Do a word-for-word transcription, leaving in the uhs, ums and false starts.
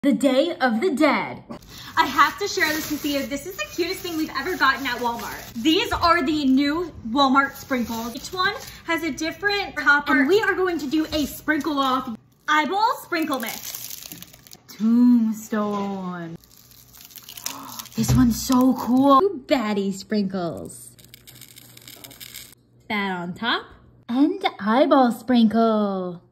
The Day of the Dead. I have to share this with you. This is the cutest thing we've ever gotten at Walmart. These are the new Walmart sprinkles. Each one has a different topper. And we are going to do a sprinkle off eyeball sprinkle mix. Tombstone. This one's so cool. Two baddie sprinkles. That on top. And eyeball sprinkle.